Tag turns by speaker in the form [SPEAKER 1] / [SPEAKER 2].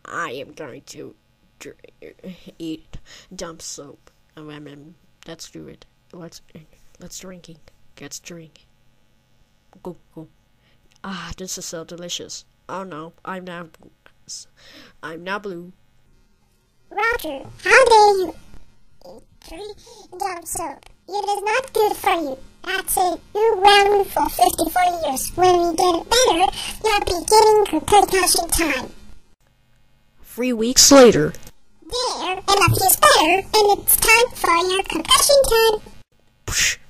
[SPEAKER 1] I am going to eat dump soap. Let's do it. Let's drinking. Let's drink. Go, go. Ah, this is so delicious. Oh no, I'm now blue.
[SPEAKER 2] Roger, how dare you eat dump soap? It is not good for you. That's it. You're around for 54 years. When you get better, you'll be getting concussion time.
[SPEAKER 1] 3 weeks later.
[SPEAKER 2] There, Emma feels better, and it's time for your concussion time.
[SPEAKER 1] Psh,